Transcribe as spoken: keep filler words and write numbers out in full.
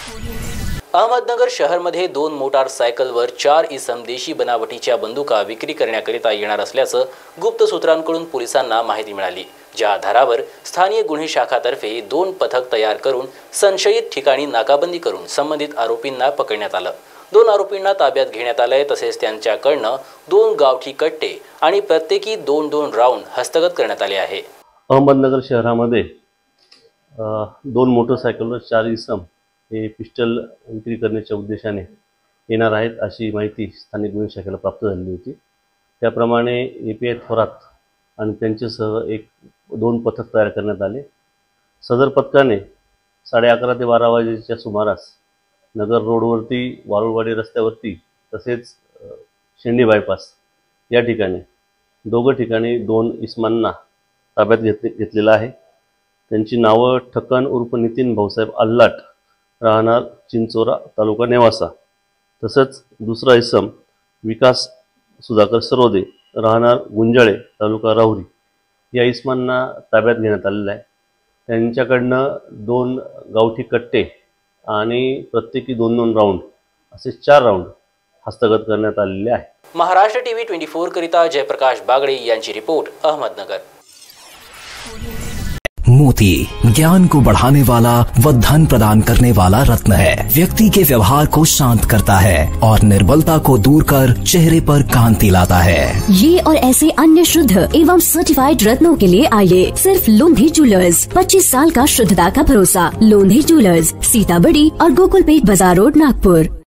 अहमदनगर शहरमध्ये दोन मोटारसायकलवर चार इसम देशी बनावटीच्या बंदुका विक्री करण्याकरिता येणार असल्याचं गुप्त सूत्रांकडून पोलिसांना माहिती मिळाली, ज्या आधारावर स्थानिक गुन्हे शाखातर्फे दोन पथक तयार करून संशयित ठिकाणी नाकाबंदी करून संबंधित आरोपींना पकडण्यात आलं। दोन आरोपींना ताब्यात घेण्यात आले, तसेच त्यांच्याकडनं दोन गावठी कट्टे आणि प्रत्येकी दोन दोन राऊंड हस्तगत करण्यात आले आहे। अहमदनगर शहरामध्ये दोन मोटरसायकलवर चार इसम हे पिस्टल विक्री करण्याच्या उद्देशाने येणार आहेत अशी माहिती स्थानिक गुन्हे शाखेला प्राप्त झाली होती। त्याप्रमाणे ए पी आय थोरात आणि त्यांच्यासह एक दोन पथक तयार करण्यात आले। सदर पथकाने साडे अकरा ते बारा वाजेच्या सुमारास नगर रोडवरती वारुळवाडी रस्त्यावरती तसेच शेंडी बायपास या ठिकाणी दोघं ठिकाणी दोन इसमांना ताब्यात घेतले घेतलेला आहे। त्यांची नावं ठक्कन उर्फ नितीन भाऊसाहेब अल्लाट राहणार चिंचोरा तालुका नेवासा, तसंच दुसरा इसम विकास सुधाकर सरोदे राहणार गुंजाळे तालुका राहुरी या इसमांना ताब्यात घेण्यात आलेला आहे। त्यांच्याकडनं दोन गावठी कट्टे आणि प्रत्येकी दोन दोन राऊंड असे चार राऊंड हस्तगत करण्यात आलेले आहे। महाराष्ट्र टीव्ही चोवीस करिता जयप्रकाश बागडे यांची रिपोर्ट, अहमदनगर। मोती ज्ञान को बढ़ाने वाला व धन प्रदान करने वाला रत्न है। व्यक्ति के व्यवहार को शांत करता है और निर्बलता को दूर कर चेहरे पर कांति लाता है। ये और ऐसे अन्य शुद्ध एवं सर्टिफाइड रत्नों के लिए आइए सिर्फ लोंधी ज्वेलर्स। पच्चीस साल का शुद्धता का भरोसा। लोंधी ज्वेलर्स, सीताबड़ी और गोकुलपेट बाजार रोड, नागपुर।